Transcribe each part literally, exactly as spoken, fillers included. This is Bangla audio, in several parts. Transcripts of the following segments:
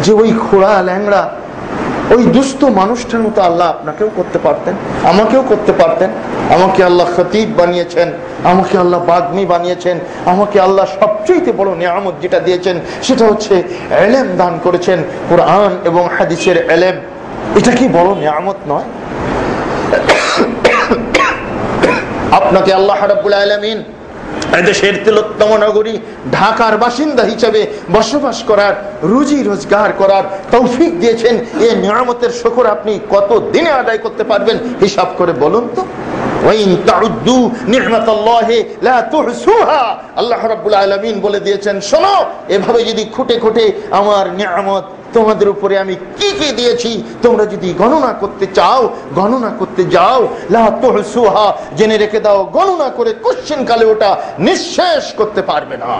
যে ওই খোড়া ল্যাংড়া ওই দুস্থ মানুষটার মতো আল্লাহ আপনাকেও করতে পারতেন, আমাকেও করতে পারতেন। আমাকে আল্লাহ খতিব বানিয়েছেন, আমাকে আল্লাহ বাগ্মী বানিয়েছেন, আমাকে আল্লাহ সবচেয়ে বড় নিয়ামত যেটা দিয়েছেন সেটা হচ্ছে ইলম দান করেছেন, কোরআন এবং হাদিসের ইলম। এটা কি বড় নিয়ামত নয়? আপনাকে আল্লাহ রাব্বুল আলামিন দেশের তিলোত্তম নগরী ঢাকার বাসিন্দা হিসেবে বসবাস করার, রুজি রোজগার করার তৌফিক দিয়েছেন। এই নিয়ামতের শুকর আপনি কত দিনে আদায় করতে পারবেন হিসাব করে বলুন তো। ওয়াইন তাউদ্দু নি'মাতাল্লাহি লা তুহসুহা, আল্লাহ রাব্বুল আলামিন বলে দিয়েছেন, শোনো, এভাবে যদি খুঁটে খুঁটে আমার নিয়ামত তোমাদের উপরে আমি কি কি দিয়েছি তোমরা যদি গণনা করতে চাও, গণনা করতে যাও, লা তুহসুহা, জেনে রেখে দাও, গণনা করে কোশ্চেন কালে ওটা নিঃশেষ করতে পারবে না।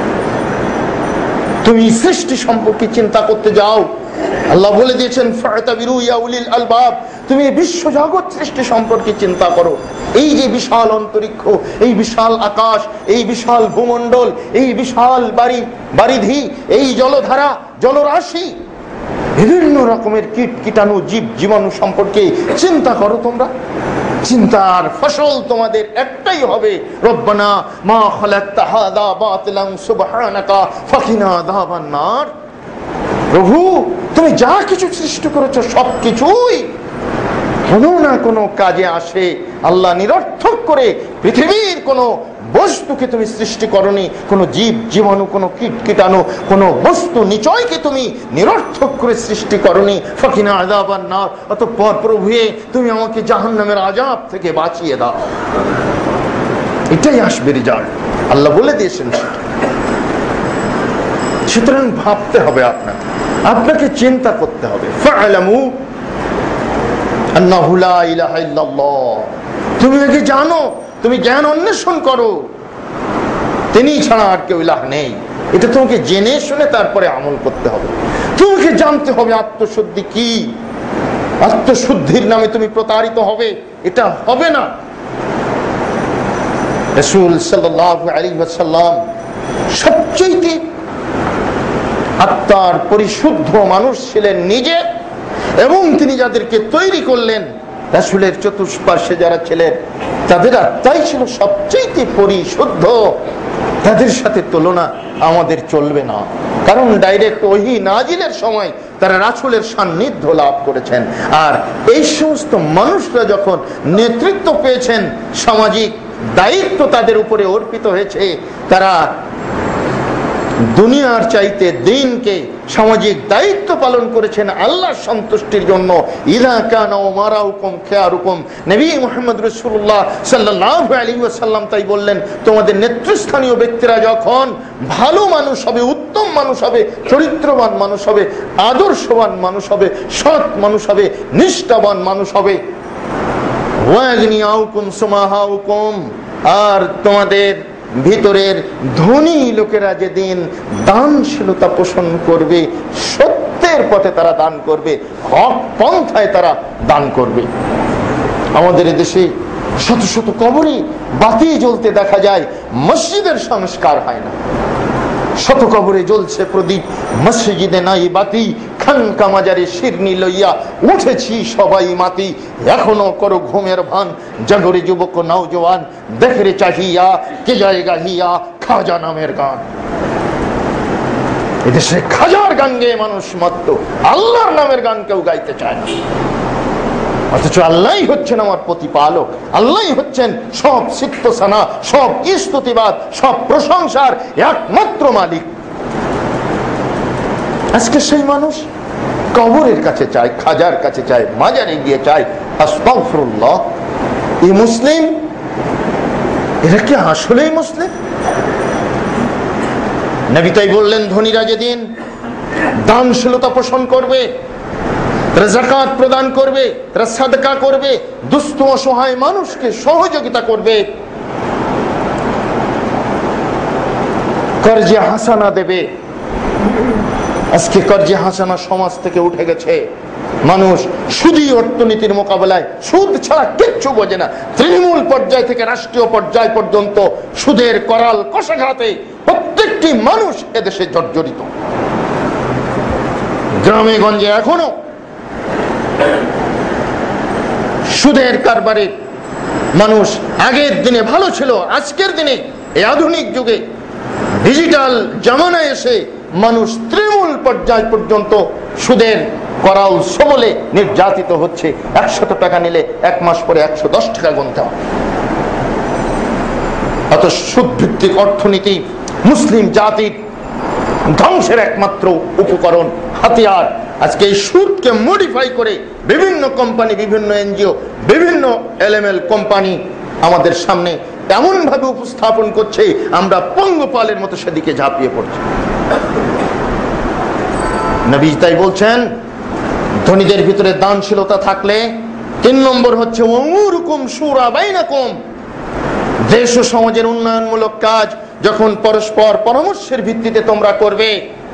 তুমি সৃষ্টি সম্পর্কে চিন্তা করতে যাও, আল্লাহ বলে দিয়েছেন ফাতাবিরু ইয়া উলিল আলবাব, তুমি বিশ্ব জগৎ সৃষ্টি সম্পর্কে চিন্তা করো। এই যে বিশাল অন্তরিক্ষ, এই বিশাল আকাশ, এই বিশাল ভূমণ্ডল, এই বিশাল বাড়ি বারিধি, এই জলধারা, জলরাশি, বিভিন্ন রকমের কীট কীটাণু, জীব জীবাণু সম্পর্কে চিন্তা করো তোমরা। চিন্তার ফসল তোমাদের একটাই হবে, রব্বানা মা খালাকতা হাযা বাতিলান সুবহানাকা ফাকিনা আযাবান নার। প্রভু, তুমি যা কিছু সৃষ্টি করেছো সবকিছুই কোনো না কোনো কাজে আসে। আল্লাহ নিরর্থক করে পৃথিবীর কোনো বস্তুকে তুমি সৃষ্টি করনি, কোনো জীব জীবাণু, কোনো কীট কীটাণু, কোনো বস্তু নিচয়কে তুমি নিরর্থক করে সৃষ্টি করনি। ফাকিনা আযাবান নার, অতঃপর প্রভু তুমি আমাকে জাহান্নামের আযাব থেকে বাঁচিয়ে দাও। এটাই আসবে রেজাল্ট, আল্লাহ বলে দিয়েছেন। সুতরাং ভাবতে হবে আপনাকে, আপনাকে চিন্তা করতে হবে। ফা'লামু আন্নাহু লা ইলাহা ইল্লাল্লাহ, তুমি আগে জানো, তুমি জ্ঞান অন্বেষণ করো, তিনি ছাড়া আর কেউ ইলাহ নেই। এটা তোমাকে জেনে শুনে তারপরে আমল করতে হবে। তোমাকে জানতে হবে আত্মশুদ্ধি কি। আত্মশুদ্ধির নামে তুমি প্রতারিত হবে, এটা হবে না। রাসূল সাল্লাল্লাহু আলাইহি ওয়াসাল্লাম সবচেয়ে আত্মার পরিশুদ্ধ মানুষ ছিলেন নিজে, এবং তিনি যাদেরকে তৈরি করলেন, রাসূলের চতুষ্পার্শ্বে যারা ছিলেন, তাদের আত্মাই ছিল সবচেয়ে পরিশুদ্ধ। তাদের সাথে তুলনা আমাদের চলবে না, কারণ ডাইরেক্ট ওহী নাজিলের সময় তারা রাসূলের সান্নিধ্য লাভ করেছেন। আর এই সমস্ত মানুষরা যখন নেতৃত্ব পেয়েছেন, সামাজিক দায়িত্ব তাদের উপরে অর্পিত হয়েছে, তারা দুনিয়ার চাইতে দিনকে, সামাজিক দায়িত্ব পালন করেছেন আল্লাহর সন্তুষ্টির জন্য। ইযা কানা উমারাউকুম খিয়ারুকুম, নবী মুহাম্মদ রাসূলুল্লাহ সাল্লাল্লাহু আলাইহি ওয়াসাল্লাম তাই বললেন, তোমাদের নেতৃস্থানীয় ব্যক্তিরা যখন ভালো মানুষ হবে, উত্তম মানুষ হবে, চরিত্রবান মানুষ হবে, আদর্শবান মানুষ হবে, সৎ মানুষ হবে, নিষ্ঠাবান মানুষ হবে, ওয়াগনিয়াউকুম সুমাহাউকুম, আর তোমাদের ভিতরের ধনী লোকেরা যেদিন দানশীলতা পোষণ করবে, সত্যের পথে তারা দান করবে, হক পন্থায় তারা দান করবে। আমাদের দেশে শত শত কবরে বাতি জ্বলতে দেখা যায়, মসজিদের সংস্কার হয় না। শত কবরে জ্বলছে প্রদীপ, মসজিদে নাই বাতি, খানকা মাজারে শিরনি লইয়া উঠেছি সবাই মাতি। এখনো করো ঘুমের ভান, জাগরে যুবক নওজোয়ান, দেখরে চাহিয়া কে যায় গাহিয়া খাজা নামের গান। এদেশে খাজার গান গেয়ে মানুষ মত্ত, আল্লাহর নামের গান কেউ গাইতে চায় না। অথচ আল্লাহই হচ্ছেন আমার প্রতিপালক, আল্লাহই হচ্ছেন সব সিক্তসানা, সব স্তুতিবাদ, সব প্রশংসার একমাত্র মালিক। আজকে সেই মানুষ কবরের কাছে চায়, খাজার কাছে চায়, মাজারে গিয়ে চায় আস্তাগফিরুল্লাহ। এই মুসলিম, এরা কি আসলেই মুসলিম? নবী তাই বললেন, ধনীরা যেদিন দানশীলতা পোষণ করবে, তারা যাকাত প্রদান করবে, তারা সাদকা করবে, দুস্থ অসহায় মানুষকে সহযোগিতা করবে, কর্জে হাসানা দেবে। আজকে কর্জে হাসানা সমাজ থেকে উঠে গেছে। মানুষ সুদী অর্থনীতির মোকাবেলায় সুদ ছাড়া কিচ্ছু বোঝে না। তৃণমূল পর্যায় থেকে রাষ্ট্রীয় পর্যায় পর্যন্ত সুদের করাল কষাঘাতে প্রত্যেকটি মানুষ এদেশে জর্জরিত। গ্রামে গঞ্জে এখনো সুদের কারবারে মানুষ আগের দিনে ভালো ছিল, আজকের দিনে এই আধুনিক যুগে ডিজিটাল জামানায় এসে মানুষ তৃণমূল পর্যায় পর্যন্ত সুদের করাল সবলে নির্যাতিত হচ্ছে। একশত টাকা নিলে এক মাস পরে একশো দশ টাকা গুনতে হবে। অত সুদ ভিত্তিক অর্থনীতি মুসলিম জাতির ধ্বংসের একমাত্র উপকরণ, হাতিয়ার। আজকে এই সুদকে মডিফাই করে বিভিন্ন কোম্পানি, বিভিন্ন এনজিও, বিভিন্ন এলএমএল কোম্পানি আমাদের সামনে এমন ভাবে উপস্থাপন করছে, আমরা পঙ্গপালের মতো সেদিকে ঝাঁপিয়ে পড়ছি। নবী তাই বলছেন, ধনীদের ভিতরে দানশীলতা থাকলে তিন নম্বর হচ্ছে ওমুরুকুম শুরা বাইনাকুম, দেশ ও সমাজের উন্নয়নমূলক কাজ যখন পরস্পর পরামর্শের ভিত্তিতে তোমরা করবে,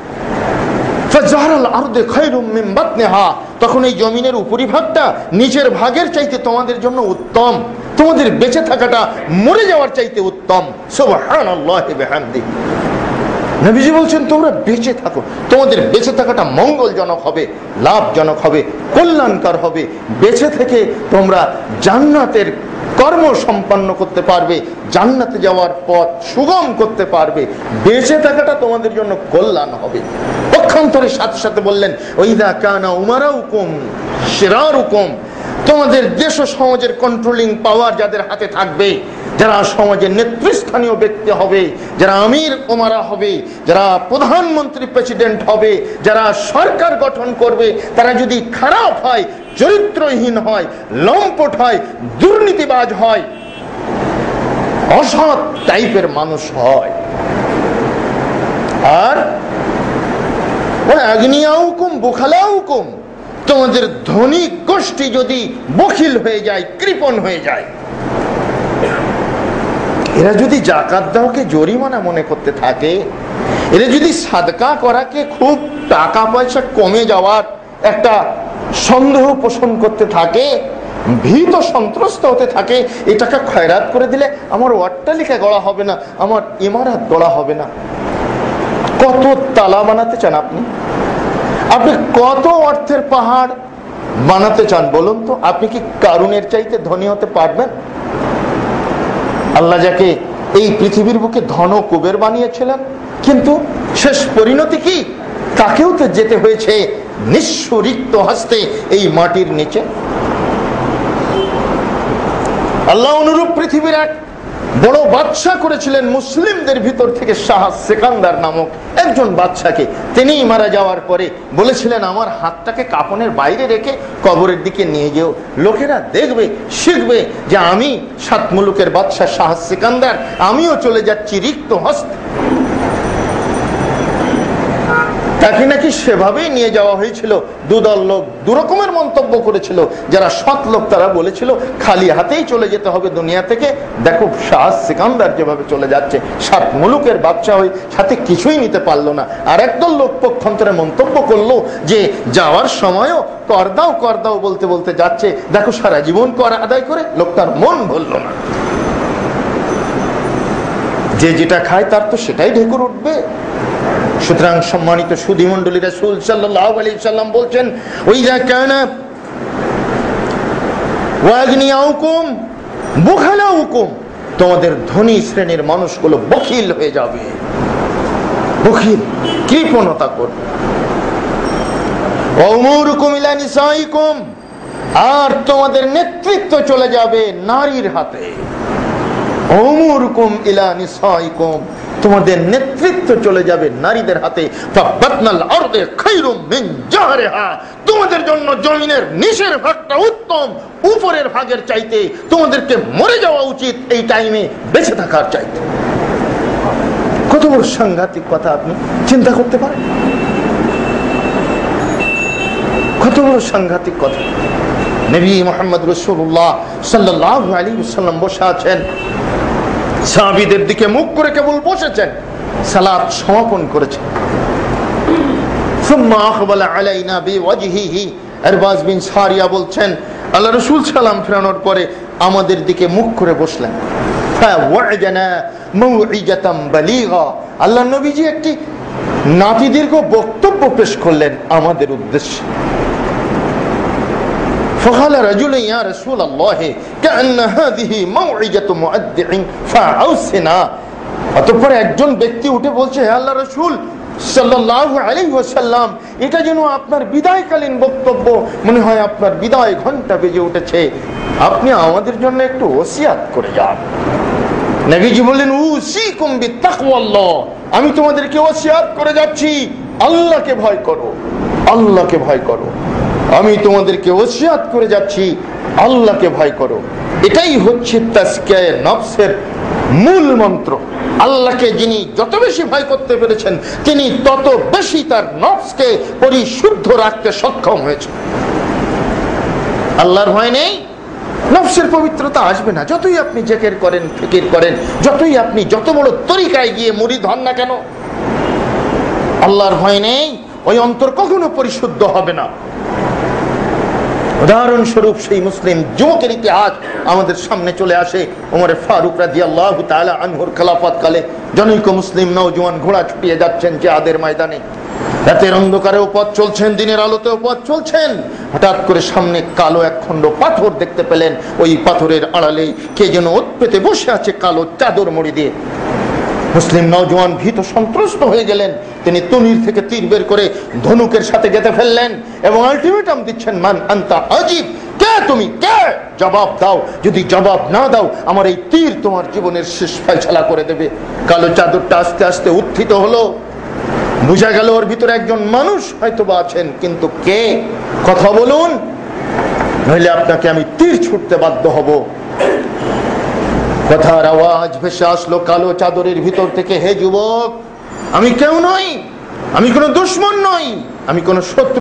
তখন এই জমিনের উপরিভাগটা নিচের ভাগের চাইতে তোমাদের জন্য উত্তম, তোমাদের বেঁচে থাকাটা মরে যাওয়ার চাইতে উত্তম। সুবহানাল্লাহি ওয়া বিহামদিহি। নবীজি বলছেন তোমরা বেঁচে থাকো, তোমাদের বেঁচে থাকাটা মঙ্গলজনক হবে, লাভজনক হবে, কল্যাণকর হবে। বেঁচে থেকে তোমরা জান্নাতের কর্ম সম্পন্ন করতে পারবে, জান্নাতে যাওয়ার পথ সুগম করতে পারবে। বেঁচে থাকাটা তোমাদের জন্য কল্যাণ হবে। পক্ষান্তরে সাথে সাথে বললেন ওইদা কানা উমারাউকুম শিরারুকুম, তোমাদের দেশ ও সমাজের কন্ট্রোলিং পাওয়ার যাদের হাতে থাকবে, যারা সমাজের নেতৃস্থানীয় ব্যক্তি হবে, যারা আমির ওমারা হবে, যারা প্রধানমন্ত্রী প্রেসিডেন্ট হবে, যারা সরকার গঠন করবে, তারা যদি খারাপ হয়, চরিত্রহীন হয়, লম্পট হয়, দুর্নীতিবাজ হয়, অসৎ টাইপের মানুষ হয়, আর আগ্নিয়াউকুম বুখালাউকুম, তোমাদের ধনী গোষ্ঠী যদি বখিল হয়ে যায়, কৃপণ হয়ে যায়, এরা যদি জাকাত দেওয়াকে জরিমানা মনে করতে থাকে, এরা যদি সাদকা করাকে খুব টাকা পয়সা কমে যাওয়ার একটা সন্দেহ পোষণ করতে থাকে, ভীত সন্ত্রস্ত হতে থাকে, এই টাকা খয়রাত করে দিলে আমার অট্টালিকা গড়া হবে না, আমার ইমারত গড়া হবে না। কত তালা বানাতে চান আপনি? আপনি কত অর্থের পাহাড় বানাতে চান বলুন তো? আপনি কি কারুনের চাইতে ধনী হতে পারবেন? আল্লাহ যাকে এই পৃথিবীর বুকে ধন কুবের বানিয়েছিলেন, কিন্তু শেষ পরিণতি কি? তাকেও তো যেতে হয়েছে নিঃস্ব রিক্ত হস্তে এই মাটির নিচে। আল্লাহ অনুরূপ পৃথিবীর এক বড় বাদশা করেছিলেন মুসলিমদের ভিতর থেকে, শাহ সেকান্দার নামক একজন বাদশাকে। তিনি মারা যাওয়ার পরে বলেছিলেন আমার হাতটাকে কাফনের বাইরে রেখে কবরের দিকে নিয়ে যেও, লোকেরা দেখবে, শিখবে যে আমি সাত মুলুকের বাদশা শাহ সেকান্দার, আমিও চলে যাচ্ছি রিক্ত হস্তে। তাকে নাকি সেভাবেই নিয়ে যাওয়া হয়েছিল। দুদল লোক দুরকমের মন্তব্য করেছিল। যারা সৎ লোক তারা বলেছিল খালি হাতেই চলে যেতে হবে দুনিয়া থেকে। দেখো শাহ সিকান্দার যেভাবে চলে যাচ্ছে, সাত মুলুকের বাদশা হয়ে সাথে কিছুই নিতে পারলো না। আর একদল লোক পক্ষান্তরে মন্তব্য করলো যে যাওয়ার সময়ও কর দাও কর দাও বলতে বলতে যাচ্ছে, দেখো সারা জীবন কর আদায় করে লোকটার মন ভরলো না। যে যেটা খায় তার তো সেটাই ঢেকুর উঠবে। সুতরাং সম্মানিত সুধী মণ্ডলী, রাসূল সাল্লাল্লাহু আলাইহি সাল্লাম বলছেন ওইযা কানা ওয়াগনিয়াউকুম বুখালাউকুম, তোমাদের ধনী শ্রেণীর মানুষগুলো বখিল হয়ে যাবে, বখিল, কৃপণতা করবে। ওমুরুকুম ইলা নিসাইকুম, আর তোমাদের নেতৃত্ব চলে যাবে নারীর হাতে। ওমুরুকুম ইলা নিসাইকুম, তোমাদের নেতৃত্ব চলে যাবে নারীদের হাতে। ফাবাতনাল আরদে খায়রুম মিন জাহরিহা, তোমাদের জন্য জমিনের নিচের ভাগটা উত্তম উপরের ভাগের চাইতে। তোমাদেরকে মরে যাওয়া উচিত এই টাইমে বেঁচে থাকার চাইতে। কত বড় সাংঘাতিক কথা আপনি চিন্তা করতে পারেন? কত বড় সাংঘাতিক কথা। নবী মুহাম্মদ রাসূলুল্লাহ সাল্লাল্লাহু আলাইহি ওয়াসাল্লাম বসে আছেন, সাহাবীদের দিকে মুখ করে কেবল বসেছেন, সালাত সমাপন করেছেন। সুম্মা আকবালা আলাইনা বিওয়াজহিহি, আরবাজ বিন সারিয়া বলছেন আল্লাহ রাসূল সালাম ফেরানোর পরে আমাদের দিকে মুখ করে বসলেন। ফাওয়া'জানা মাউ'iজাতাম বালিগা, আল্লাহ নবীজি একটি নাতি দীর্ঘ বক্তব্য পেশ করলেন আমাদের উদ্দেশ্যে। فقال رجل يا رسول الله كأن هذه موعظة مؤدع فأوصنا। অতঃপর একজন ব্যক্তি উঠে বলছে, হে আল্লাহর রাসূল সাল্লাল্লাহু আলাইহি ওয়াসাল্লাম, এটা যেন আপনার বিদায়কালীন বক্তব্য, মনে হয় আপনার বিদায় ঘন্টা বেজে উঠেছে, আপনি আমাদের জন্য একটু ওসিয়াত করে যান। নবীজি বললেন, উসিকুম বিত্তাকওয়াল্লাহ, আমি তোমাদেরকে ওসিয়াত করে যাচ্ছি, আল্লাহকে ভয় করো, আল্লাহকে ভয় করো। আমি তোমাদেরকে ওসিয়াত করে যাচ্ছি, আল্লাহকে ভয় করো। এটাই হচ্ছে তাজকিয়ায়ে নফসের মূল মন্ত্র। আল্লাহকে যিনি যত বেশি ভয় করতে পেরেছেন, তিনি তত বেশি তার নফসকে পরিশুদ্ধ রাখতে সক্ষম হয়েছেন। আল্লাহর ভয় নেই, নফসের পবিত্রতা আসবে না। যতই আপনি জিকির করেন, ফিকির করেন, যতই আপনি যত বড় তরিকায় গিয়ে মুরিদ হন না কেন, আল্লাহর ভয় নেই, ওই অন্তর কখনো পরিশুদ্ধ হবে না। উদাহরণস্বরূপ সেই মুসলিম যুবকের ইতিহাস আমাদের সামনে চলে আসে। ওমর ফারুক রাদিয়াল্লাহু তাআলা আনহুর খেলাফত কালে জনৈক মুসলিম নওজোয়ান ঘোড়া ছুটিয়ে যাচ্ছেন জিহাদের ময়দানে। রাতের অন্ধকারেও পথ চলছেন, দিনের আলোতেও পথ চলছেন। হঠাৎ করে সামনে কালো এক খণ্ড পাথর দেখতে পেলেন। ওই পাথরের আড়ালে কে যেন ওত পেতে বসে আছে কালো চাদর মুড়ি দিয়ে। মুসলিম নওজোয়ান ভীত সন্ত্রস্ত হয়ে গেলেন। তিনি তনির থেকে তীর বের করে ধনুকের সাথে গেঁথে ফেললেন এবং আলটিমেটাম দিচ্ছেন, মান আনতা আজিব, কে তুমি, কে, জবাব দাও। যদি জবাব না দাও, আমার এই তীর তোমার জীবনের শেষ ফয়সালা করে দেবে। কালো চাদরটা আস্তে আস্তে উত্থিত হলো। বুঝা গেল ওর ভিতরে একজন মানুষ হয়তো বা আছেন, কিন্তু কে, কথা বলুন, নইলে আপনাকে আমি তীর ছুটতে বাধ্য হব। কথার আওয়াজ ভেসে আসলো কালো চাদরের ভিতর থেকে, হে যুবক, আমি কেউ নই, আমি কোনো দুশমন নই, আমি কোনো শত্রু